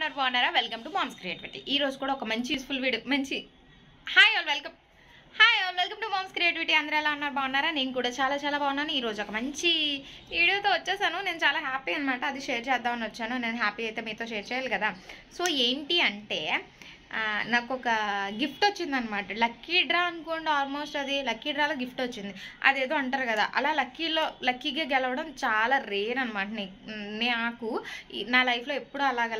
ఉన్నారు బాగున్నారా? Welcome to moms creativity. ఈ రోజు కూడా ఒక మంచి useful video hi all welcome to moms creativity. అందరూ ఎలా ఉన్నారు బాగున్నారా? నేను కూడా చాలా బాగున్నాను. ఈ రోజు ఒక మంచి వీడియోతో వచ్చేసాను. నేను చాలా హ్యాపీ అనమాట. అది షేర్ చేద్దామని వచ్చాను. నేను హ్యాపీ అయితే మీతో షేర్ చేయాలి కదా. సో ఏంటి అంటే నాకు ఒక గిఫ్ట్ వచ్చిందనమాట. లక్కీ డ్రా అనుకోండి, ఆల్మోస్ట్ అది లక్కీ డ్రాలో గిఫ్ట్ వచ్చింది. అదేదో అంటారు కదా, అలా లక్కీగా గెలవడం చాలా రేర్ అనమాట. నాకు నా లైఫ్లో ఎప్పుడూ అలాగా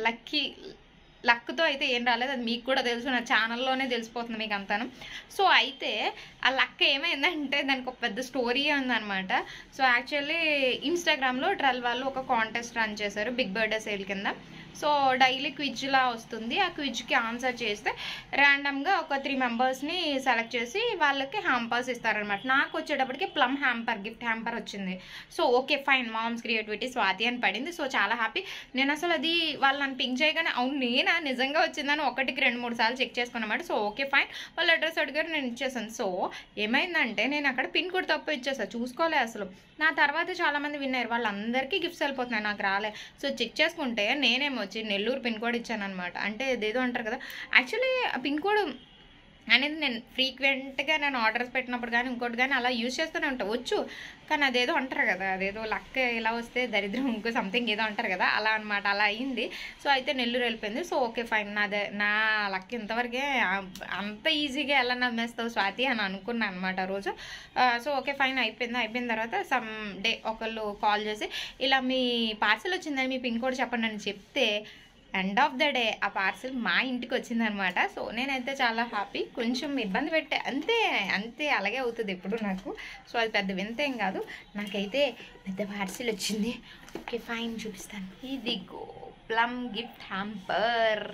లక్తో అయితే ఏం రాలేదు. అది మీకు కూడా తెలుసు, నా ఛానల్లోనే తెలిసిపోతుంది మీకు అంతాను. సో అయితే ఆ లక్ ఏమైందంటే దానికి ఒక పెద్ద స్టోరీ ఉందనమాట. సో యాక్చువల్లీ ఇన్స్టాగ్రామ్లో ట్రెల్ వాళ్ళు ఒక కాంటెస్ట్ రన్ చేశారు బిగ్ బర్త్డే సేల్ కింద. సో డైలీ క్విజ్లా వస్తుంది. ఆ క్విజ్కి ఆన్సర్ చేస్తే ర్యాండమ్గా ఒక 3 మెంబర్స్ని సెలెక్ట్ చేసి వాళ్ళకి హ్యాంపర్స్ ఇస్తారనమాట. నాకు వచ్చేటప్పటికి ప్లమ్ గిఫ్ట్ హ్యాంపర్ వచ్చింది. So okay fine, moms creativity Swathi అని పడింది. సో చాలా హ్యాపీ. నేను అసలు అది వాళ్ళు నన్ను పింక్ చేయగానే అవును నేనా నిజంగా వచ్చిందని 1-2-3 సార్లు చెక్ చేసుకున్నమాట. సో ఓకే ఫైన్, వాళ్ళు అడ్రస్ అడిగారు, నేను ఇచ్చేసాను. సో ఏమైందంటే నేను అక్కడ పిన్ కోడ్ తప్పు ఇచ్చేసాను, చూసుకోలే అసలు. నా తర్వాత చాలామంది విన్నారు, వాళ్ళందరికీ గిఫ్ట్స్ వెళ్ళిపోతున్నాయి, నాకు రాలే. సో చెక్ చేసుకుంటే నేనేమో వచ్చి నెల్లూరు పిన్ కోడ్ ఇచ్చాను అనమాట. అంటే ఇదేదో అంటారు కదా, యాక్చువల్లీ ఆ పిన్ కోడ్ అనేది నేను ఫ్రీక్వెంట్గా నేను ఆర్డర్స్ పెట్టినప్పుడు కానీ ఇంకోటి కానీ అలా యూజ్ చేస్తూనే ఉంటాను వచ్చు. కానీ అదేదో అంటారు కదా, అదేదో లక్ ఇలా వస్తే దరిద్రం ఇంకో సంథింగ్ ఏదో అంటారు కదా, అలా అనమాట. అలా అయింది. సో అయితే నెల్లూరు వెళ్ళిపోయింది. సో ఓకే ఫైన్, నా లక్ ఇంతవరకే. అంత ఈజీగా ఎలా నమ్మేస్తావు స్వాతి అని అనుకున్నాను అనమాట ఆ రోజు. సో ఓకే ఫైన్, అయిపోయిన తర్వాత సమ్ డే ఒకళ్ళు కాల్ చేసి ఇలా మీ పార్సల్ వచ్చిందని మీ పిన్ కోడ్ చెప్పండి అని చెప్తే ఎండ్ ఆఫ్ ద డే ఆ పార్సిల్ మా ఇంటికి వచ్చిందనమాట. సో నేనైతే చాలా హ్యాపీ. కొంచెం ఇబ్బంది పెట్టే అంతే అలాగే అవుతుంది ఎప్పుడు నాకు. సో అది పెద్ద వింత ఏం కాదు, నాకైతే పెద్ద పార్సిల్ వచ్చింది. ఓకే ఫైన్, చూపిస్తాను. ఇదిగో ప్లమ్ గిఫ్ట్ హ్యాంపర్.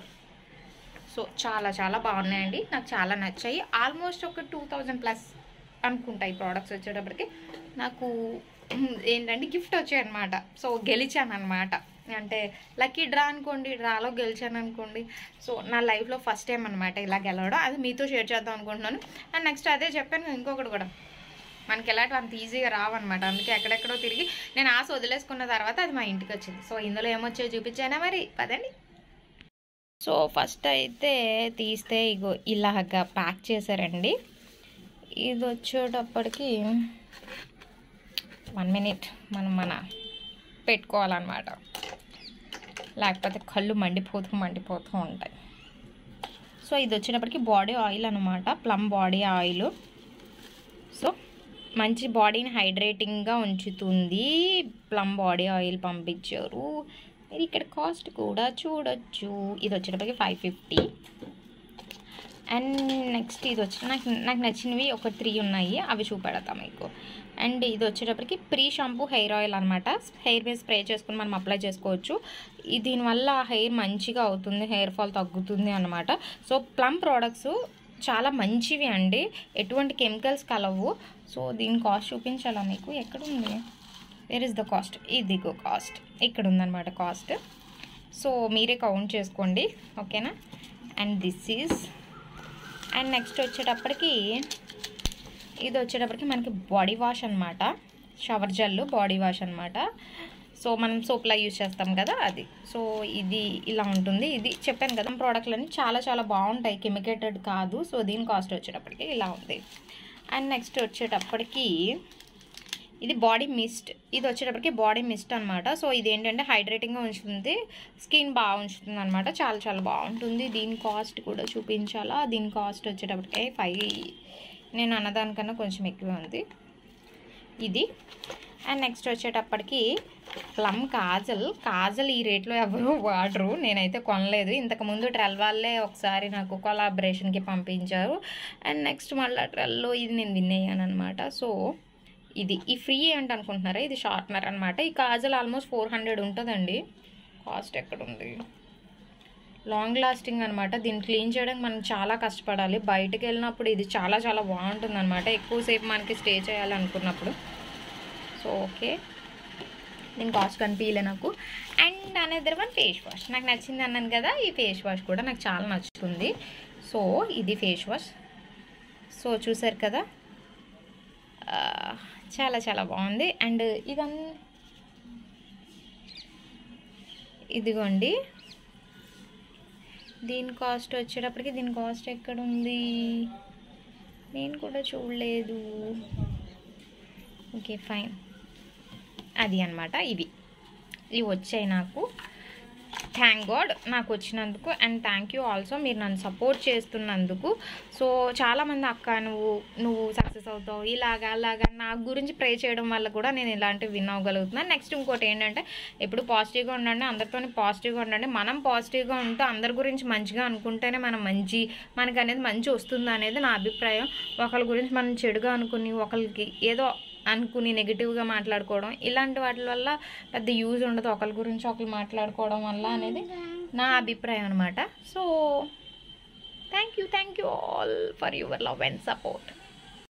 సో చాలా బాగున్నాయండి, నాకు చాలా నచ్చాయి. ఆల్మోస్ట్ ఒక 2000+ అనుకుంటాయి ప్రోడక్ట్స్ వచ్చేటప్పటికి. నాకు ఏంటంటే గిఫ్ట్ వచ్చాయి అనమాట. సో గెలిచాను అనమాట. అంటే లక్కీ డ్రా అనుకోండి, డ్రాలో గెలిచాను అనుకోండి. సో నా లైఫ్లో ఫస్ట్ టైం అనమాట ఇలా గెలవడం. అది మీతో షేర్ చేద్దాం అనుకుంటున్నాను. అండ్ నెక్స్ట్ అదే చెప్పాను ఇంకొకటి కూడా, మనకి ఎలాంటి అంత ఈజీగా రావన్నమాట. అందుకే ఎక్కడెక్కడో తిరిగి నేను ఆశ వదిలేసుకున్న తర్వాత అది మా ఇంటికి వచ్చింది. సో ఇందులో ఏమొచ్చాయో చూపించానా మరి, పదండి. సో ఫస్ట్ అయితే తీస్తే ఇగో ఇలాగా ప్యాక్ చేశారండి. ఇది వచ్చేటప్పటికి 1 minute మన పెట్టుకోవాలన్నమాట, లేకపోతే కళ్ళు మండిపోతూ ఉంటాయి. సో ఇది వచ్చేటప్పటికి బాడీ ఆయిల్ అనమాట, ప్లమ్ బాడీ ఆయిల్. సో మంచి బాడీని హైడ్రేటింగ్గా ఉంచుతుంది. ప్లమ్ బాడీ ఆయిల్ పంపించారు. మీరు ఇక్కడ కాస్ట్ కూడా చూడొచ్చు. ఇది వచ్చేటప్పటికి 550. అండ్ నెక్స్ట్ ఇది వచ్చి నాకు నచ్చినవి ఒక 3 ఉన్నాయి, అవి చూపెడతాం మీకు. అండ్ ఇది వచ్చేటప్పటికి ప్రీ షాంపూ హెయిర్ ఆయిల్ అనమాట. హెయిర్ మీద స్ప్రే చేసుకుని మనం అప్లై చేసుకోవచ్చు. దీనివల్ల హెయిర్ మంచిగా అవుతుంది, హెయిర్ ఫాల్ తగ్గుతుంది అనమాట. సో ప్లమ్ ప్రోడక్ట్స్ చాలా మంచివి అండి, ఎటువంటి కెమికల్స్ కలవు. సో దీని కాస్ట్ చూపించాలా మీకు, ఎక్కడుంది, వేర్ ఇస్ ద కాస్ట్, ఇదిగో కాస్ట్ ఇక్కడ ఉందన్నమాట కాస్ట్. సో మీరే కౌంట్ చేసుకోండి, ఓకేనా. And this is and next వచ్చేటప్పటికి ఇది వచ్చేటప్పటికి మనకి బాడీ వాష్ అనమాట, షవర్ జెల్ బాడీ వాష్ అనమాట. సో మనం సోప్లా యూజ్ చేస్తాం కదా అది. సో ఇది ఇలా ఉంటుంది. ఇది చెప్పాను కదా, ప్రోడక్ట్లన్నీ చాలా బాగుంటాయి, కెమికేటెడ్ కాదు. సో దీని కాస్ట్ వచ్చేటప్పటికి ఇలా ఉంది. అండ్ నెక్స్ట్ వచ్చేటప్పటికి ఇది బాడీ మిస్ట్. ఇది వచ్చేటప్పటికి బాడీ మిస్ట్ అనమాట. సో ఇది ఏంటంటే హైడ్రేటింగ్గా ఉంచుతుంది, స్కిన్ బాగా ఉంచుతుంది అనమాట. చాలా బాగుంటుంది. దీని కాస్ట్ కూడా చూపించాలా. దీని కాస్ట్ వచ్చేటప్పటికి 5, నేను అన్నదానికన్నా కొంచెం ఎక్కువ ఉంది ఇది. అండ్ నెక్స్ట్ వచ్చేటప్పటికి ప్లమ్ కాజల్ ఈ రేట్లో ఎవరు వాడరు, నేనైతే కొనలేదు. ఇంతకుముందు ట్రెల్ వాళ్ళే ఒకసారి నాకు కొలాబరేషన్కి పంపించారు. అండ్ నెక్స్ట్ మళ్ళీ ట్రెల్లో ఇది నేను విన్ అయ్యాను అనమాట. సో ఇది ఈ ఫ్రీ ఏంటి అనుకుంటున్నారా, ఇది షార్ప్నర్ అనమాట. ఈ కాజల్ ఆల్మోస్ట్ 400 ఉంటుందండి. కాస్ట్ ఎక్కడుంది, లాంగ్ లాస్టింగ్ అనమాట. దీన్ని క్లీన్ చేయడానికి మనం చాలా కష్టపడాలి. బయటకు వెళ్ళినప్పుడు ఇది చాలా బాగుంటుంది అనమాట, ఎక్కువసేపు మనకి స్టే చేయాలనుకున్నప్పుడు. సో ఓకే, దీని కాస్ట్ కనిపించలే నాకు. And another one face wash, నాకు నచ్చింది అన్నాను కదా, ఈ ఫేస్ వాష్ కూడా నాకు చాలా నచ్చుతుంది. సో ఇది ఫేస్ వాష్. సో చూసారు కదా, చాలా బాగుంది. అండ్ ఇదిగోండి దీని కాస్ట్ వచ్చేటప్పటికి దీని కాస్ట్ ఎక్కడ ఉంది, నేను కూడా చూడలేదు. ఓకే ఫైన్, అది అనమాట. ఇవి వచ్చాయి నాకు. థ్యాంక్ గాడ్ నాకు వచ్చినందుకు, అండ్ థ్యాంక్ యూ ఆల్సో మీరు నన్ను సపోర్ట్ చేస్తున్నందుకు. సో చాలామంది అక్క నువ్వు సక్సెస్ అవుతావు అలాగా నా గురించి ప్రే చేయడం వల్ల కూడా నేను ఇలాంటివి విన్ అవ్వగలుగుతున్నాను. నెక్స్ట్ ఇంకోటి ఏంటంటే, ఎప్పుడు పాజిటివ్గా ఉండండి, అందరితో పాజిటివ్గా ఉండండి. మనం పాజిటివ్గా ఉంటూ అందరి గురించి మంచిగా అనుకుంటేనే మనకు అనేది మంచి వస్తుంది అనేది నా అభిప్రాయం. ఒకరి గురించి మనం చెడుగా అనుకుని ఒకరికి ఏదో అనుకుని నెగిటివ్గా మాట్లాడుకోవడం, ఇలాంటి వాటి వల్ల పెద్ద యూజ్ ఉండదు. ఒకరి గురించి ఒకరు మాట్లాడుకోవడం వల్ల అనేది నా అభిప్రాయం అనమాట. So thank you all for your love and support.